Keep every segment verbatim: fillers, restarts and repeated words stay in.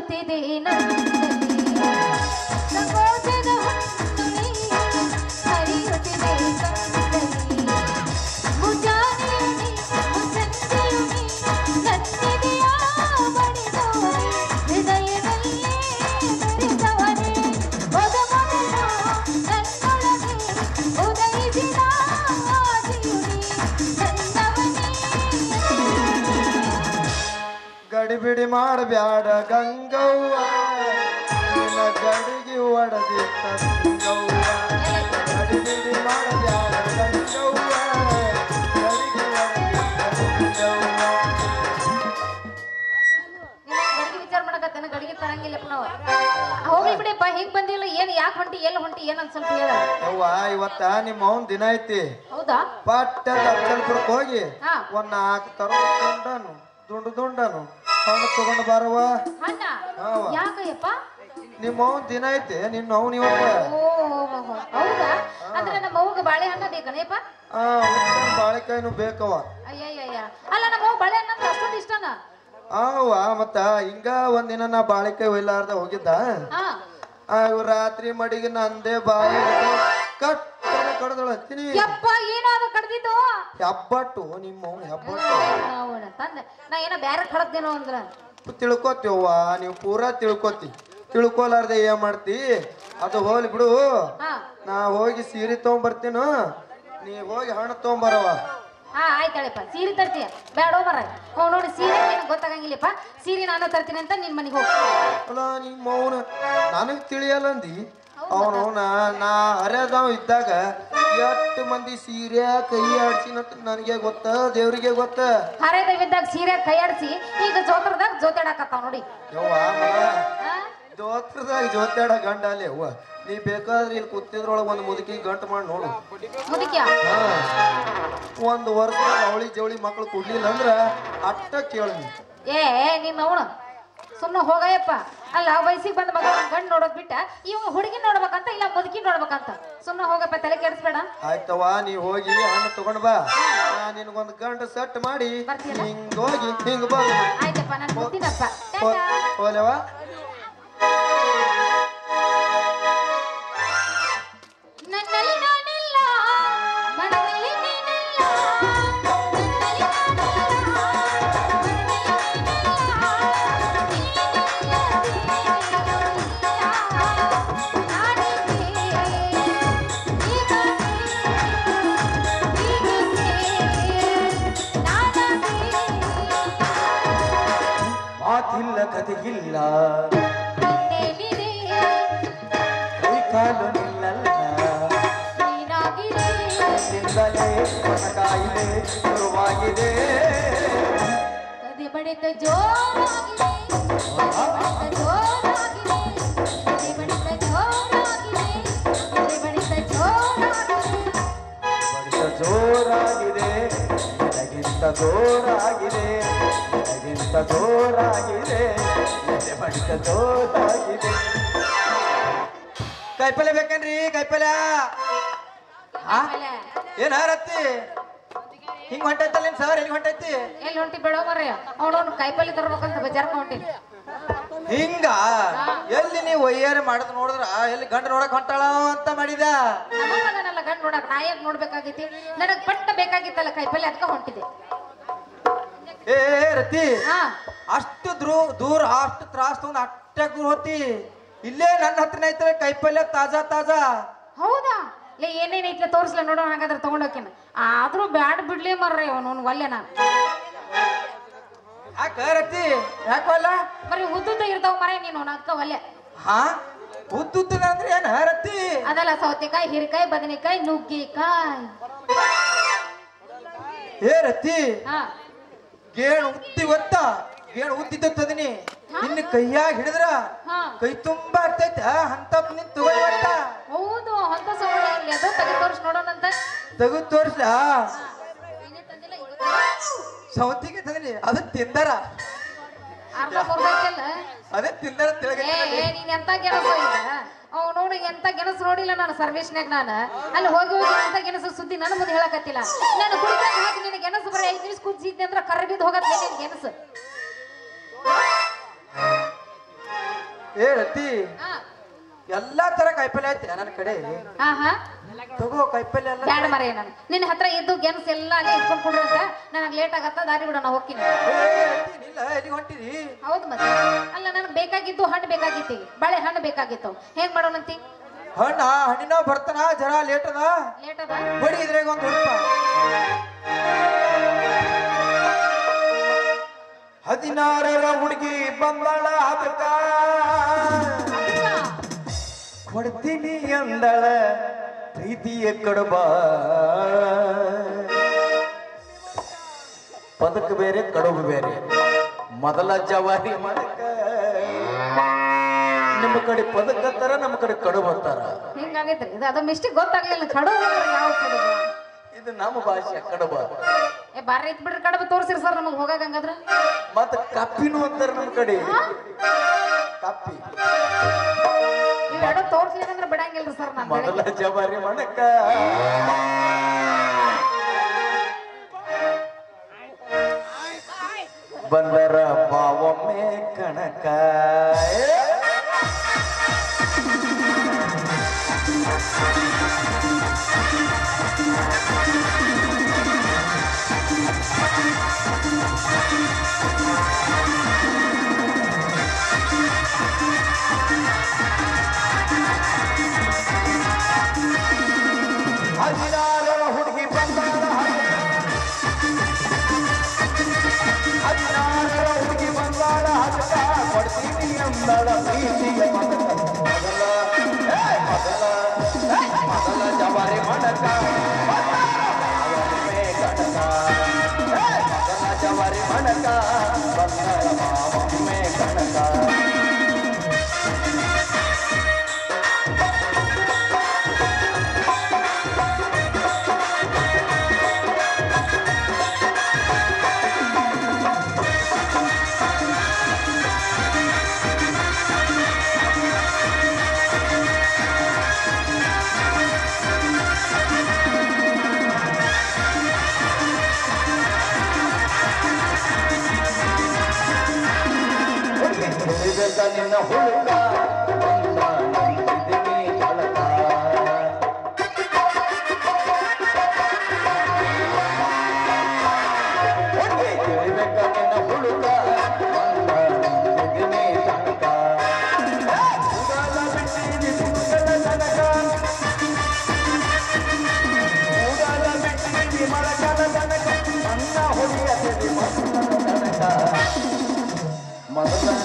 ಹರಿಯುತ್ತಿದೆ ನನ್ನಲ್ಲಿ ಸಂಕೋಚದ ಹೊನ್ನುಳಿ ಹರಿಯುತ್ತಿದೆ ಕಣ್ಣಲ್ಲಿ ಮುಜಾನೆಯುನಿ ಮುಸಂಜೆಯುನಿ ನನ್ನಿದೆಯ ಬಡಿದವನೇ ಹೃದಯದಲ್ಲಿ ಮೆರೆದವನೇ ಮೊದಮೊದಲು ನನ್ನೊಳಗೆ ಉದಯಿಸಿದ ಆದಿಯುನಿ ನನ್ನವನೇ ಗಡಿಬಿಡಿ ಮಾಡಬ್ಯಾಡ ಗಂಗವ್ವ ನಿನ್ನ ಗಡಿಗೆ ಒಡದಿತ್ತ ಗಂಗವ್ವ ಗಡಿಬಿಡಿ ಮಾಡಬ್ಯಾಡ ಗಂಗವ್ವ ಗಡಿಗೆ ಒಡದಿತ್ತ ಗಡಿಗೆ ವಿಚಾರ ಮಾಡಕತ್ತನ ಗಡಿಗೆ ತರಂಗಿಲ್ಲಪ್ಪ ನಾವು ಹೋಗ್ಲಿ ಬಿಡಪ್ಪ ಹೇಗ್ ಬಂದಿಲ್ಲ ಏನ್ ಯಾಕೆ ಹೊಂಟಿ ಎಲ್ಲಿ ಹೊಂಟಿ ಏನಂತ ಸ್ವಲ್ಪ ಹೇಳ ಅವ್ವ ಇವತ್ತ ನಿಮ್ಮ ಅವನ್ ದಿನ ಐತಿ ಹೌದಾ ಪಟ್ಟ ದಕ್ಷಲ್ಪುರಕ್ಕೆ ಹೋಗಿ ಹಾ. ಒಂದ್ ನಾಲ್ಕು ತರ ದುಂಡನು ದುಂಡು ದುಂಡನು ಹಣ್ಣು ತಗೊಂಡು ಬಾರವ ಅಣ್ಣ ಹಾವ. ಯಾಕಯ್ಯಪ್ಪ ನಿಮ್ಮ ಅವನ್ ದಿನ ಐತಿ ನಿನ್ನ ಅವನ್ ಇವತ್ತ ಓ ಹೌದಾ ಅಂದ್ರೆ ನಮ್ಮ ಅವ್ಗ ಬಾಳೆಹಣ್ಣ ಬೇಕಣಪ್ಪ ಆ ಉತ್ತಮ ಬಾಳೆಕಾಯಿನೂ ಬೇಕವ ಅಯ್ಯಯ್ಯಯ್ಯ ಅಲ್ಲ ನಮ್ಮ ಅವ್ವ ಬಾಳೆಹಣ್ಣ ಅಂದ್ರೆ ಅಷ್ಟೊಂದು ಇಷ್ಟನಾ ಆವ ಮತ್ತ ಹಿಂಗ ಒಂದಿನ ನಾ ಬಾಳೆಕಾಯಿ ಒಯ್ಲಾರ್ದ ಹೋಗಿದ್ದ ಹಾ ಆ ಇವ್ ರಾತ್ರಿ ಮಡಿಗೆ ನಂದೇ ಬಾಯಿ ಕಟ್ಟನ ಕಡ್ದಳ ಅಂತೀನಿ ಯಪ್ಪ ಏನಾದ ಕಡ್ದಿತ್ತು ಹೆಬ್ಬಟ್ಟು ನಿಮ್ಮ ಹೆಬ್ಬಟ್ಟು ಅವನ ತಂದೆ ನಾ ಏನೋ ಬ್ಯಾರೆ ಕಡದ್ದೇನೋ ಅಂದ್ರ ತಿಳ್ಕೊತೀವ್ವ ನೀವು ಪೂರಾ ತಿಳ್ಕೊತಿ ತಿಳ್ಕೊಲಾರ್ದೆ ಏನ್ ಮಾಡ್ತಿ ಅದು ಹೋಗ್ಲಿ ಬಿಡು ಹಾ ನಾ ಹೋಗಿ ಸೀರೆ ತಗೊಂಬರ್ತೀನು ನೀ ಹೋಗಿ ಹಣ್ಣು ತಗೊಂಬರವ ಹಾ ಆಯ್ತಾಳಪ್ಪ ಸೀರೆ ತರ್ತೀಯ ಬೇಡೋ ಬರ ಹೋ ನೋಡಿ ಸೀರೆ ಏನು ಗೊತ್ತಾಗಂಗಿಲ್ಲಪ್ಪ ಸೀರೆ ನಾನು ತರ್ತೀನಿ ಅಂತ ನಿನ್ ಮನೆಗೆ ಹೋಗಿ ಅಲ್ಲ ನಿಮ್ಮ ಅವನ ನನಗ್ ತಿಳಿಯಲ್ಲ ಅಂದಿ ಅವನು ನಾ ನಾ ಹರಿಯದವ್ ಇದ್ದಾಗ ಎಷ್ಟು ಮಂದಿ ಸೀರೆ ಕೈ ಆಡ್ಸಿನಂತ ನನಗೆ ಗೊತ್ತ ದೇವ್ರಿಗೆ ಗೊತ್ತ ಹರೇದವಿದ್ದಾಗ ಸೀರೆ ಕೈಯಾಡಿಸಿ ಈಗ ಜೋತ್ರದಾಗ ಜೋತಾಡಕತ್ತಾವ ನೋಡಿ ಯವ್ವ ದೋತ್ರದಾಗ ಜೋತಾಡ ಗಂಡ ಅಲ್ಲಿ ಅವ್ವ ನೀ ಬೇಕಾದ್ರೆ ಇಲ್ಲಿ ಕೂತಿದ್ರೊಳಗ ಒಂದು ಮುದುಕಿ ಗಂಟು ಮಾಡಿ ನೋಡು ಮುದುಕ್ಯಾ ಹಾ ಒಂದು ವರ್ಷ ಅವಳಿ ಜವಳಿ ಮಕ್ಳು ಕೊಡ್ಲಿಲ್ಲ ಅಂದ್ರ ಅಟ್ಟ ಕೇಳ ಏ ನಿನ್ನ ಅವನು ಸುಮ್ಮನೆ ಹೋಗಯ್ಯಪ್ಪ ಅಲ್ಲ ವಯಸ್ಸಿಗೆ ಬಂದ ಮಗ ಗಂಡು ನೋಡೋದ್ ಬಿಟ್ಟ ಇವ್ ಹುಡುಗಿ ನೋಡ್ಬೇಕಂತ ಇಲ್ಲ ಮುದುಕಿ ನೋಡ್ಬೇಕಂತ ಸುಮ್ಮನೆ ಹೋಗಪ್ಪ ತಲೆ ಕೆಡಿಸ್ಬೇಡ ಆಯ್ತವ ನೀ ಹೋಗಿ ಹಣ್ಣು ತಗೊಂಡ್ ಬಾ ನಾ ನಿನಗೊಂದು ಗಂಟು ಸೆಟ್ ಮಾಡಿ ಹಿಂಗ್ ಹೋಗಿ ಹಿಂಗ್ ಬಾ ಆಯ್ತಪ್ಪ ನಾನು ಗೊತ್ತಿನಪ್ಪ ಹೋಲೆವ ನನ್ನಲ್ಲಿ ನಾನಿಲ್ಲ ಮನದಲ್ಲಿ ನೀನಿಲ್ಲ ನನ್ನಲ್ಲಿ ಮಾತಿಲ್ಲ ಕಥೆಗಿಲ್ಲ ಕೈ ಕಾಲು ನಿಲ್ಲಲ್ಲ ನಿಂದಲೇ ಮನಕಾಯಿಲೆ ಶುರುವಾಗಿದೆ ಕದೆ ಬಡಿತ ಜೋರಾಗಿದೆ ಜೋರಾಗಿದೆ ಕದೆ ಬಡಿತ ಜೋರಾಗಿದೆ ಕದೆ ಬಡಿತ ಜೋರಾಗಿದೆ ಬಡಿತ ಜೋರಾಗಿದೆ ನಿನಗಿಂತ ಜೋರಾಗಿದೆ ನಿನಗಿಂತ ಜೋರಾಗಿದೆ ಎದೆ ಬಡಿತ ಜೋರಾಗಿದೆ ಕಾಯಿಪಲ್ಯ ಬೇಕೇನ್ರಿ ಕಾಯಿಪಲ್ಯ ಏನ ರತ್ತಿ ಹಿಂಗ್ ಹೊಂಟೈತಲ್ಲ ಸರ್ ಎಲ್ಲಿ ಹೊಂಟೈತಿ ಎಲ್ಲಿ ಹೊಂಟಿ ಬಿಡೋ ಮರ್ರಿ ಅವನವ್ನು ಕಾಯಿಪಲ್ಲೆ ತರ್ಬೇಕಂತ ಬಜಾರ್ಕ ಹೊಂಟಿನಿ ಹಿಂಗ ಎಲ್ಲಿ ನೀವು ಒಯ್ಯಾರ ಮಾಡದ್ ನೋಡಿದ್ರ ಎಲ್ಲಿ ಗಂಡ ನೋಡಕ್ ಹೊಂಟಾಳ ಅಂತ ಮಾಡಿದ ನಮ್ಮ ಮಗನೆಲ್ಲ ಗಂಡು ನೋಡಕ್ ನಾ ಯಾಕೆ ನೋಡ್ಬೇಕಾಗಿತಿ ನನಗ್ ಪಟ್ಟ ಬೇಕಾಗಿತ್ತಲ್ಲ ಕಾಯಿಪಲ್ಲೆ ಅದಕ್ಕ ಹೊಂಟಿದೆ ಏ ರತಿ ಹಾ ಅಷ್ಟು ದ್ರೂ ದೂರ ಅಷ್ಟು ತ್ರಾಸ್ ತಗೊಂಡ್ ಅಟ್ಟಾಗ ದೂರ ಹೋತಿ ಇಲ್ಲೇ ನನ್ನ ಹತ್ರನ ಐತಲ್ಲ ಕಾಯಿಪಲ್ಯ ತಾಜಾ ತಾಜಾ ಹೌದಾ ಲೇ ಏನೇನೈತ್ಲ ತೋರಿಸ್ಲ ನೋಡೋಣ ಹಾಗಾದ್ರೆ ತಗೊಂಡೋಕಿನ ಆದ್ರೂ ಬ್ಯಾಡ್ ಬಿಡ್ಲಿ ಮರ್ರಿ ಅವನು ಒಲ್ಲೆ ನಾನು ಯಾಕ ರತಿ ಯಾಕಲ್ಲ ಬರೀ ಉದ್ದುದ್ದ ಇರ್ತಾವ ಮರ ನೀನು ಅದಕ್ಕ ಒಲ್ಲೆ ಹಾ ಉದ್ದುದ್ದನ ಅಂದ್ರೆ ಏನ ರತಿ ಅದಲ್ಲ ಸೌತೆಕಾಯಿ ಹಿರಿಕಾಯಿ ಬದನೆಕಾಯಿ ನುಗ್ಗಿಕಾಯಿ ಏ ರತಿ ಹಾ ಗೇಣು ಉತ್ತಿ ಒತ್ತ ಗೇಣು ಉದ್ದಿದ್ದನಿ ಇನ್ನು ಕೈಯಾಗ ಹಿಡಿದ್ರ ಹಾ ಕೈ ತುಂಬಾ ಆಗ್ತೈತ ಅಂತ ನಿನ್ ತಗೊಳ್ಳಿ ಹೌದು ಅಂತ ಸೌಂಡ್ ಇಲ್ಲಿ ಅದು ತೆಗೆ ತೋರಿಸಿ ನೋಡೋಣಂತ ತೆಗೆದು ತೋರಿಸ್ಲಾ ಸೌತಿಗೆ ತಂದಿನಿ ಅದು ತಿಂದಾರ ಅರ್ಧ ಮುರ್ದೈತಲ್ಲ ಅದೇ ತಿಂದಾರ ಏ ಏ ನೀನ್ ಎಂತ ಗೆಣಸು ಈಗ ಅವ್ ನೋಡಿ ಎಂತ ಗೆಣಸು ನೋಡಿಲ್ಲ ನಾನು ಸರ್ವಿಸ್ನಾಗ ನಾನು ಅಲ್ಲಿ ಹೋಗಿ ಹೋಗಿ ಎಂತ ಗೆಣಸು ಸುದ್ದಿ ನನ್ನ ಮುಂದೆ ಹೇಳಕತ್ತಿಲ್ಲ ನಾನು ಕುಡಿದಾಗ ಹಾಕಿ ನಿನ್ನ ಗೆಣಸು ಬರೀ ಐದು ನಿಮಿಷ ಕುದಿಸಿದ್ದೆ ಅಂದ್ರೆ ಕರ್ರ ಬಿದ್ದು ಹೋಗತ್ತೆ ನಿನ್ ಗೆಣಸು ಏ ರತಿ ಎಲ್ಲಾ ತರ ಕಾಯಿಪಲ್ಲೆ ಐತೆ ನನ್ನ ಕಡೆ ಹಾ ಹಾ ತಗೋ ಕಾಯಿಪಲ್ಲೆ ಎಲ್ಲ ಬ್ಯಾಡ ಮರ ನಾನು ನಿನ್ನ ಹತ್ರ ಇದ್ದು ಗೆಣಸ್ ಎಲ್ಲ ಅಲ್ಲಿ ಇಟ್ಕೊಂಡು ಕೊಡ್ರಿ ಅಂತ ನನಗೆ ಲೇಟ್ ಆಗತ್ತ ದಾರಿ ಬಿಡ ನಾ ಹೋಗ್ತೀನಿ ಇಲ್ಲ ಎಲ್ಲಿ ಹೊಂಟಿರಿ ಹೌದು ಮತ್ತೆ ಅಲ್ಲ ನನಗೆ ಬೇಕಾಗಿದ್ದು ಹಣ್ಣು ಬೇಕಾಗಿತ್ತು ಬಾಳೆ ಹಣ್ಣು ಬೇಕಾಗಿತ್ತು ಹೇಗ್ ಮಾಡೋಣಂತಿ ಹಣ್ಣ ಹಣ್ಣಿನ ಬರ್ತಾನ ಜರ ಲೇಟ್ ಅದ ಲೇಟ್ ಅದ ಬಡಿ ಇದ್ರಾಗ ಒಂದು ಹುಡುಪ ಹದಿನಾರರ ಹುಡುಗಿ ಬಂದಳ ಅದಕ್ಕ ಕೊಡ್ತೀನಿ ಅಂದಳ ಪ್ರೀತಿಯ ಕಡಬ ಪದಕ ಬೇರೆ ಕಡುಬು ಬೇರೆ ಮೊದಲ ಜವಾರಿ ಮಾಡಕ ನಮ್ಮ ಕಡೆ ಪದಕ ಅಂತಾರ ನಮ್ಮ ಕಡೆ ಕಡುಬು ಅಂತಾರ ಹಿಂಗಾಗೈತ್ರಿ ಇದು ಅದು ಮಿಸ್ಟೇಕ್ ಗೊತ್ತಾಗ್ಲಿಲ್ಲ ಕಡುಬು ಯಾವ ಕಡುಬು ಇದು ನಮ್ಮ ಭಾಷೆ ಕಡುಬ ಏ ಬಾರಿ ಐತ್ ಬಿಡ್ರಿ ಕಡುಬು ತೋರ್ಸಿರಿ ಸರ್ ನಮಗ್ ಹೋಗಾಕ ಹಂಗಾದ್ರ ಮತ್ತ ಕಪ್ಪಿನೂ ಅಂತಾರ ನಮ್ಮ ಕಡೆ ಕಪ್ಪಿ ಇವೆರಡು ತೋರ್ಸ್ಲಿಕ್ಕಂದ್ರ ಬಿಡಂಗಿಲ್ರಿ ಸರ್ ನಾನು ಮೊದಲ ಜವಾರಿ ಮಾಡಕ ಬಂದರ ಬಾವೊಮ್ಮೆ ಕಣಕ ಹದಿನಾರರ ಹುಡುಗಿ ಬಂದಾಳ ಹದಿನಾರರ ಹುಡುಗಿ ಬಂದಾಳ ಹದಕ ಕೊಡ್ತೀನಿ ಅಂದಳ ಪ್ರೀತಿಯ ಮದಕ ಮೊದಲ ಮೊದಲ ಮೊದಲ ಜವಾರಿ ಮಾಡಕ ಬಾವೊಮ್ಮೆ ಕಣಕ ಮೊದಲ ಜವಾರಿ ಮಾಡಕ ಬಂದಳ ಬಾವೊಮ್ಮೆ ಕಣಕ ನಿನ್ನ ಹುಡುಗ ಜಳಕ ತಿಳಿಬೇಕ ನಿನ್ನ ಹುಡುಗ ಜಳಕ ಬಿಟ್ಟಿನಿ ಸುಗಲ ತನಕ ಉಡಲ ಬಿಟ್ಟಿನಿ ಮಳಕಲ ತನಕ ನನ್ನ ಹುಡುಗ ತನಕ ಮೊದಲ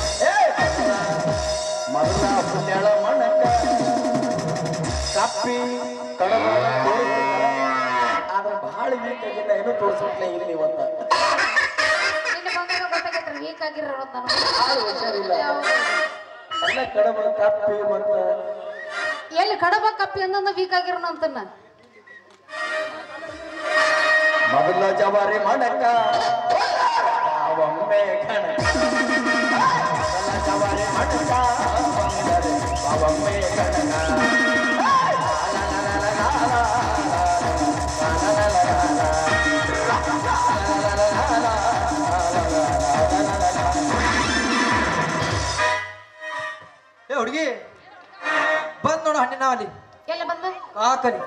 ಮೊದಲ ಪುಣ್ಯಳ ಮಣಕ ಕಪ್ಪಿ ಕಡಬ ಆದ್ರೆ ಬಹಳ ವೀಕ್ ಆಗಿಲ್ಲ ಏನೂ ತೋರಿಸ್ಬಿಟ್ಲೆ ಇಲ್ಲಿ ಇವತ್ತ ನಿನ್ನೆ ಬಂದಾಗ ಗೊತ್ತಾಗೈತ್ರಿ ವೀಕ್ ಆಗಿರೋ ಯಾರು ಹುಷಾರಿಲ್ಲ ಎಲ್ಲ ಕಡಬ ಕಪ್ಪಿ ಮತ್ತ ಎಲ್ಲಿ ಕಡಬ ಕಪ್ಪಿ ಅಂದ ವೀಕ್ ಆಗಿರೋಣ ಅಂತನ್ನ ಮೊದಲ ಜವಾರಿ ಮಣಕ ಒಮ್ಮೆ ಕಣಕ ಮೊದಲ ಜವಾರಿ ಮಣಕ ಒಮ್ಮೆ ಕಣಕ ಏ ಹುಡುಗಿ ಬಂದ್ ನೋಡು ಹಣ್ಣಿನ ಅಲ್ಲಿ ಎಲ್ಲ ಬಂದ ಕಾಕಲಿ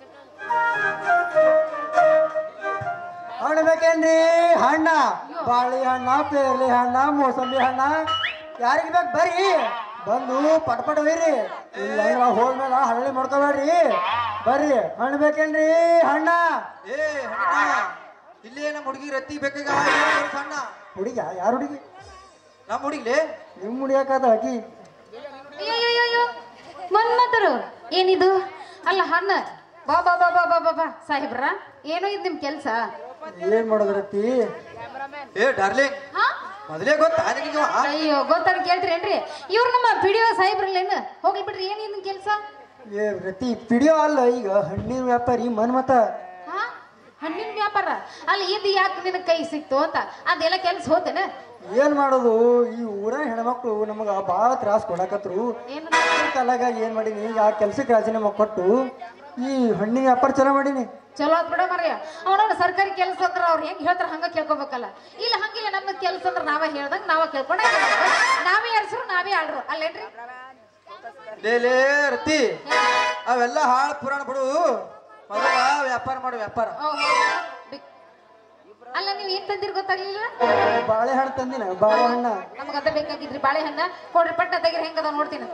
ಹಣ್ಣು ಬೇಕೇನ್ರಿ ಹಣ್ಣ ಬಾಳಿ ಹಣ್ಣ ಪೇರ್ಲಿ ಹಣ್ಣ ಮೋಸಂಬಿ ಹಣ್ಣ ಯಾರಿಗೆ ಬೇಕು ಬರ್ರಿ ಬಂದು ಪಟ್ ಪಟ್ ಒಯ್ರಿ ಇಲ್ಲ ಹೋದ್ಮೇಲೆ ಹಳ್ಳಿ ಮಾಡ್ಕೋಬೇಡ್ರಿ ಬರ್ರಿ ಹಣ್ಣು ಬೇಕೇನ್ರಿ ಹಣ್ಣ ಏ ಹಣ್ಣ ಇಲ್ಲೇ ನಮ್ಮ ಹುಡುಗಿ ರತ್ತಿ ಬೇಕಾಗ ಹಣ್ಣ ಹುಡುಗ ಯಾರು ಹುಡುಗಿ ನಮ್ಮ ಹುಡುಗಿಲೇ ನಿಮ್ಮ ಹುಡುಗಾಕದ ಅಕ್ಕಿ ಅಯ್ಯೋ ಮನ್ಮತರು ಏನಿದು ಅಲ್ಲ ಹಣ್ಣ ಬಾ ಬಾ ಬಾ ಬಾ ಬಾ ಬಾ ಬಾ ಸಾಹೇಬ್ರ ಏನೋ ಇದು ನಿಮ್ ಕೆಲ್ಸ ಏನ್ ಮಾಡೋದ್ರತ್ತಿ ಏ ಡಾರ್ಲಿಂಗ್ ಹಾ ಮೊದಲೇ ಗೊತ್ತಾ ನಿನಗೆ ಇವ? ಅಯ್ಯೋ ಗೊತ್ತಾಗ ಕೇಳ್ತೀರೇನ್ರಿ ಇವ್ರು ನಮ್ಮ ಪಿಡಿಯೋ ಸಾಹೇಬ್ರಲ್ಲೇನು ಹೋಗ್ಲಿ ಬಿಡ್ರಿ ಏನ್ ಇದನ್ ಕೆಲ್ಸ ಏ ರತಿ ಪಿಡಿಯೋ ಅಲ್ಲ ಈಗ ಹಣ್ಣಿನ ವ್ಯಾಪಾರಿ ಮನ್ಮತ ಹಾ ಹಣ್ಣಿನ ವ್ಯಾಪಾರ ಅಲ್ಲಿ ಇದು ಯಾಕೆ ನಿನ್ ಕೈ ಸಿಕ್ತು ಅಂತ ಅದೆಲ್ಲ ಕೆಲ್ಸ ಹೋತೇನ ಏನ್ ಮಾಡೋದು ಈ ಊರ ಹೆಣ್ಮಕ್ಳು ನಮಗ ಬಾಳ ತ್ರಾಸ ಕೊಡಕತ್ರು ಏನು ಕಾಲಾಗ ಏನ್ ಮಾಡೀನಿ ಈಗ ಆ ಕೆಲ್ಸಕ್ಕೆ ರಾಜೀನಾಮೆ ಕೊಟ್ಟು ಈ ಹಣ್ಣಿನ ವ್ಯಾಪಾರ ಚಲೋ ಮಾಡೀನಿ ಚಲೋ ಆತ್ ಬಿಡ ಮರ್ಯ ಅವನವ್ನ ಸರ್ಕಾರಿ ಕೆಲಸ ಅಂದ್ರ ಅವ್ರು ಹೆಂಗ್ ಹೇಳ್ತಾರ ಹಂಗ ಕೇಳ್ಕೊಬೇಕಲ್ಲ ಇಲ್ಲ ಹಂಗಿಲ್ಲ ನಮ್ಮ ಕೆಲಸ ಅಂದ್ರ ನಾವೇ ಹೇಳ್ದಂಗ ನಾವೇ ಕೇಳ್ಕೊಂಡ ನಾವೇ ಯಾರ್ಸ್ರು ನಾವೇ ಆಳ್ರು ಅಲ್ಲೇನ್ರಿ ಲೇ ಲೇ ರತಿ ಅವೆಲ್ಲ ಹಾಳು ಪುರಾಣ ಬಿಡು ಮೊದಲ ವ್ಯಾಪಾರ ಮಾಡು ವ್ಯಾಪಾರ ಓ, ಹೌದಾ? ಬಿಕ್- ಅಲ್ಲ ನೀವು ಏನ್ ತಂದಿರ್ ಗೊತ್ತಾಗ್ಲಿಲ್ಲ ಬಾಳೆಹಣ್ಣು ತಂದಿನ ಬಾಳೆಹಣ್ಣ ನಮಗ ಅದ ಬೇಕಾಗಿದ್ರಿ ಬಾಳೆಹಣ್ಣ ಕೊಡ್ರಿ ಪಟ್ಟ ತೆಗಿರಿ ಹೆಂಗದ ನೋಡ್ತೀನಿ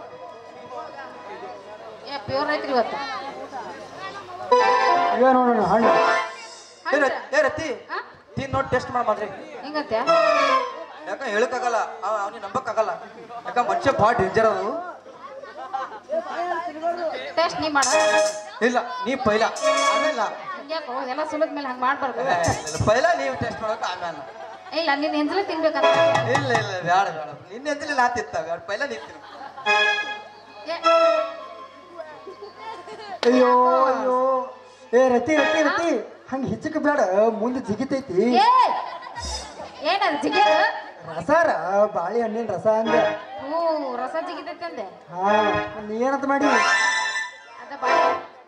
ಏ ಪ್ಯೂರ್ ಐತ್ರಿ ಇವತ್ತು ಇವೇ ನೋಡೋಣ ಹಣ್ಣು ಏ ರತಿ- ಏ ರತಿ ಹಾ? ತಿನ್ ನೋಡಿ ಟೆಸ್ಟ್ ಮಾಡಿ ಮಾಡ್ರಿ ಹೆಂಗಂತೆ ಯಾಕ ಹೇಳಕ್ಕಾಗಲ್ಲ ಅವನಿಗೆ ನಂಬಕ್ಕಾಗಲ್ಲ ಯಾಕ ಮನುಷ್ಯ ಭಾಳ ಡೇಂಜರ್ ಅದು ಟೆಸ್ಟ್ ನೀ ಮಾಡ ಇಲ್ಲ ನೀ ಪೈಲ ಆಮೇಲೆ ಯಾಕೋ ಎಲ್ಲ ಸುಲದ ಮೇಲೆ ಹಂಗ ಮಾಡ್ಬಾರ್ದು ಪೈಲ ನೀವು ಟೆಸ್ಟ್ ಮಾಡಕ್ ಆಮೇಲೆ ಇಲ್ಲ ನಿನ್ನ ಎಂದ್ಲೇ ತಿನ್ಬೇಕಂತ ಇಲ್ಲ ಇಲ್ಲ ಬೇಡ ಬೇಡ ನಿನ್ನೆ ಎಂದಿಲ್ಲ ನಾ ತಿಂತ ಬೇಡ ಪೈಲ ನಿಂತೀನಿ ಏ, ಅಯ್ಯೋ ಅಯ್ಯೋ ಏ ರತಿ ರತಿ ರತಿ ಹಂಗ ಹೆಚ್ಚಕ್ಕೆ ಬೇಡ ಮುಂದೆ ಜಿಗಿತೈತಿ ಏ ಏನದು ಜಿಗಿದು ರಸಾರ ಬಾಳೆಹಣ್ಣಿನ ರಸ ಅಂದೆ ಹ್ಞೂ ರಸ ಜಿಗಿತೈತೆ ಅಂದೆ ಹಾ ನೀ ಏನಂತ ಮಾಡಿ ಅದ ಬಾಳೆ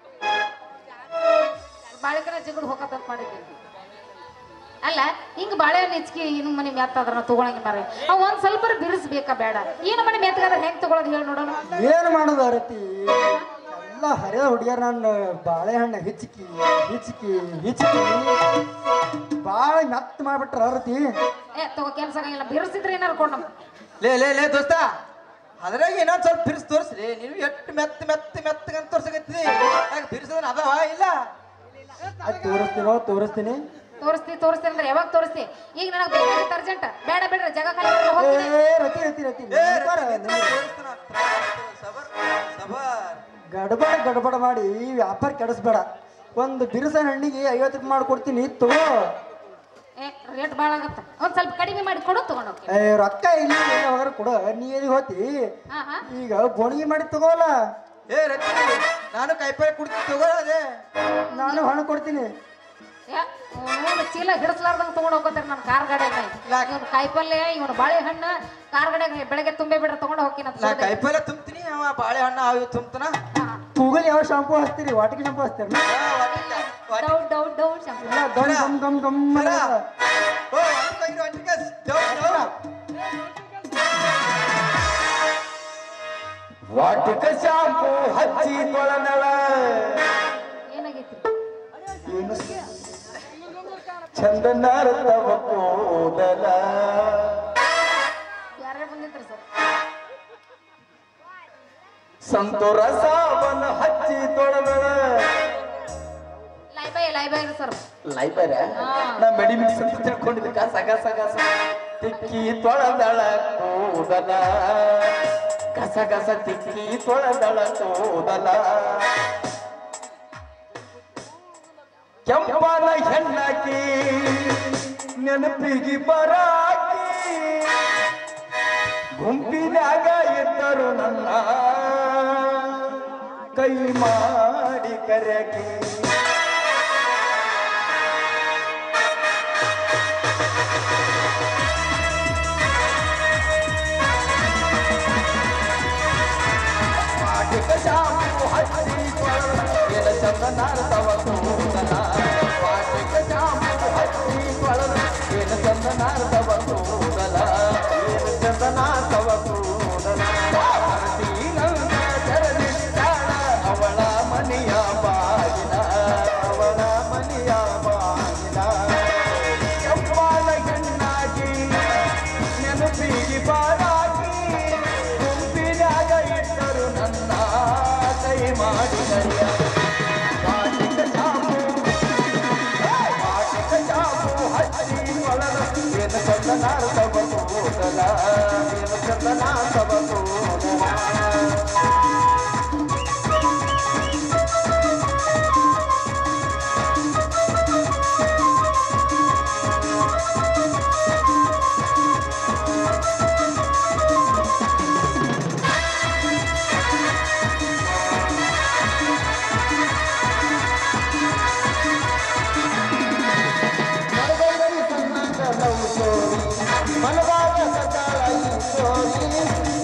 ಬಾಳೆಕನ ಜಿಗುಡು ಹೋಗತ್ತಂತ ಮಾಡಿದ್ದೆ ಅಲ್ಲ ಹಿಂಗ್ ಬಾಳೆಹಣ್ಣು ಹೆಚ್ಚಿಗೆ ಇನ್ನು ಮನೆ ಮೆತ್ತಾದ್ರ ತಗೊಳಂಗಿ ಮಾರ ಅವ್ ಒಂದ್ ಸ್ವಲ್ಪ ಬಿರ್ಸ್ಬೇಕಾ ಬೇಡ ಏನು ಮನೆ ಮೆತ್ತಗಾದ್ರೆ ಹೆಂಗ್ ತಗೊಳೋದು ಹೇಳಿ ನೋಡೋಣ ಏನು ಮಾಡೋದು ರತಿ ಎಲ್ಲ ಹರಿದ ಹುಡುಗಿಯರ್ ನನ್ನ ಬಾಳೆಹಣ್ಣು ಹಿಚ್ಕಿ ಹಿಚ್ಕಿ ಹಿಚ್ಕಿ ಬಾಳ ಮೆತ್ತ ಮಾಡ್ಬಿಟ್ರ ರತಿ ಏ ತಗೋ ಕೆಲ್ಸ ಆಗಂಗಿಲ್ಲ ಬಿರ್ಸಿದ್ರೆ ಏನಾರು ಕೊಡ್ ನಮ್ ಲೇ ಲೇ ಲೇ ದೋಸ್ತ ಅದ್ರಾಗ ಇನ್ನೊಂದ್ ಸ್ವಲ್ಪ ಬಿರ್ಸ್ ತೋರಿಸ್ರಿ ನೀವು ಎಷ್ಟು ಮೆತ್ತ ಮೆತ್ತ ಮೆತ್ತಗಂತ ತೋರ್ಸಕತ್ತಿ ಯಾಕೆ ಬಿರ್ಸೋದನ್ನ ಅದಾವ ಇಲ್ಲ ಅದು ತೋರಿಸ್ತೀನೋ ತೋರಿಸ್ತೀನಿ ತೋರಿಸ್ತಿ ತೋರಿಸ್ತಿ ಅಂದ್ರೆ ಯಾವಾಗ ತೋರಿಸ್ತಿ ಈಗ ನನಗೆ ಬೇಕಾಗಿತ್ತು ಅರ್ಜೆಂಟ್ ಬೇಡ ಬೇಡ್ರಿ ಜಾಗ ಖಾಲಿ ಮಾಡ್ಕೊಂಡು ಏ ಹೋಗ್ತೀನಿ ರತಿ ರತಿ ರತಿ ಏ, ನೆನ್ಪಾರ, ರತಿ, ನೆನ್ಪಾರ. ತೋರಿಸ್ತಾನ. ಸಬರ್ ಸಬರ್ ಗಡಬಡ ಗಡಬಡ ಮಾಡಿ ವ್ಯಾಪಾರ ಕೆಡಿಸ್ಬೇಡ ಒಂದು ಬಿರುಸ ಹಣ್ಣಿಗೆ ಐವತ್ತು ರೂಪಾಯಿ ಮಾಡ್ಕೊಡ್ತೀನಿ ತಗೋ ಏ ರೇಟ್ ಭಾಳ ಆಗತ್ತ ಒಂದ್ ಸ್ವಲ್ಪ ಕಡಿಮೆ ಮಾಡಿ ಕೊಡು ತಗೊಂಡು ಹೋಗ್ತೀನಿ ಏ ರೊಕ್ಕ ಇಲ್ಲಿ ಎಲ್ಲ ಹೋಗಾರ ಕೊಡ ನೀ ಎಲ್ಲಿಗೆ ಹೋತಿ ಹಾ ಹಾ ಈಗ ಬೋಣಿಗೆ ಮಾಡಿ ತಗೋಲ್ಲ ಏ ರತಿ ನಾನು ಕೈಪಾಯಿ ಕುಡ್ತೀನಿ ತಗೋದೇ ನಾನು ಹಣ್ಣು ಕೊಡ್ತೀನಿ ಏ ಅವ್ನು ಚೀಲ ಹಿಡಿಸ್ಲಾರ್ದಂಗ ತಗೊಂಡು ಹೋಗ್ತಾರೆ ನನ್ನ ಕಾರ್ ಗಾಡಿಯಾಗ ಇವನು ಕಾಯಿಪಲ್ಯ ಇವನು ಬಾಳೆಹಣ್ಣು ಕಾರ್ ಗಾಡಿಯಾಗ ಬೆಳಗ್ಗೆ ತುಂಬೆ ಬಿಡ್ರೆ ತಗೊಂಡು ಹೋಗ್ತೀನಿ ಅಂತ ನಾ ಹೇಳ್ದೆ. ಕೈಪಾಯಿಲ ತುಂಬ್ತೀನಿ ಅವ ಬಾಳೆಹಣ್ಣು ಅವು ತುಂಬ್ತಾನ ಹಾ. ಕೂಗಲ್ ಯಾವ ಶಾಂಪೂ ಹಚ್ತೀರಿ ವಾಟಿಗೆ ಶಾಂಪೂ ಹಚ್ತೀರಿ ಡೌ ಡೌ ಡೌ ಶಂಕರ. ಇಲ್ಲ ಗಮ್ ಗಮ್ ಗಮ್ ಗಮ್ ಅನ್ನೋದು. ಓ ಅಂಟಿಕ ಅಂಟಿಕ ಡೌನ್ ಡೌನ್ ವಾಟಿಕ ಶಾಂಪೂ ಹಚ್ಚಿ ತೊಳನಳ ಏನಾಗೈತಿ ಏನು ಚಂದನಾರತವ ಕೂದಲ ಯಾರೇ ಬಂದಿದ್ರಿ ಸರ್ ಸಂತೋರ ಸಾವನ ಹಚ್ಚಿ ತೊಳನಳ ಲೈಬೈ ಲೈಬೈ ಸರ್ ಲೈಬ್ರರಿ ಹಾ. ನಾ ಮೆಡಿ ಮಿಕ್ಸ್ ಅಂತ ತಿಳ್ಕೊಂಡಿದ್ದಕ್ಕ ಸಗ ಸಗ ಸಗ ತಿಕ್ಕಿ ತೊಳೆದಳ ಕೂದಲ ಕಸ ಕಸ ತಿಕ್ಕಿ ತೊಳೆದಳ ಕೂದಲ ಕೆಂಪನ ಹೆಣ್ಣಾಕಿ ನೆನಪಿಗೆ ಬರಾಕಿ ಗುಂಪಿನಾಗ ಇದ್ದರು ನನ್ನ ಕೈ ಮಾಡಿ ಕರೆಕಿ ಶಾಂಪು ಹಚ್ಚಿ ಏನ ಚಂದನಾರ್ತವ ಕೂದಲ ವಾಟಿಕ ಶಾಂಪು ಹಚ್ಚಿ ಕೊಳದ ಏನ ಚಂದನಾರ್ತವ ಕೂದಲ ಏನ ಚಂದನಾರ್ತವ ಕೂದಲ ನಂದ ತೆರಳಿದ್ದಾಳ ಅವಳ ಮನೆಯ ಬಾಗಿಲ ಅವಳ ಮನೆಯ ಬಾಗಿಲ ಕೆಂಪಾದ ಹೆಣ್ಣಾಗಿ ನೆನಪಿಗೆ ಬಾರಾಗಿ ಗುಂಪಿನಾಗ ಇಟ್ಟರು ನನ್ನ ಕೈ ಮಾಡಿದಯ್ಯ ವಾಟಿಕ ಶಾಂಪು ವಾಟಿಕ ಶಾಂಪು ಹಚ್ಚಿ ಒಳದ ಏನು ಚಂದನಾರ್ತವ ಕೂದಲ ಏನು ಚಂದನಾರ್ತವ ಕೂದಲ ಮನದಾಗ ಸದಾಳ ಈ ಸೋರಿ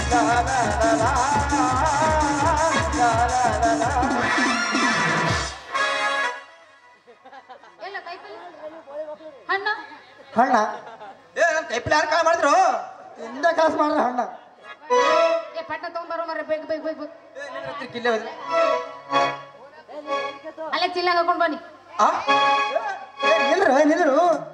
ಲಾ ಲಾ ಲಾ ಲಾ ಲಾ ಲಾ ಲಾ ಲಾ. ಎಲ್ಲ ಕೈಪಲ್ಲೆ ಹಣ್ಣ ಹಣ್ಣ ಏ ನನ್ನ ಕೈಪಲ್ಲೆ ಯಾರು ಕಾಳ ಮಾಡಿದ್ರು ಇಂದ ಕಾಸು ಮಾಡ್ರೆ ಹಣ್ಣ ಏ ಪಟ್ಟ ತಗೊಂಡ್ಬರೋ ಮರ ಬೇಗ ಬೇಗ ಬೇಗ ಬೇಗ ಕಿಲ್ಲೆ ಅಲ್ಲೇ ಚಿಲ್ಲಾಗ ಹಾಕೊಂಡ್ ಬನ್ನಿ ನಿಲ್ರು ನಿಲ್ರು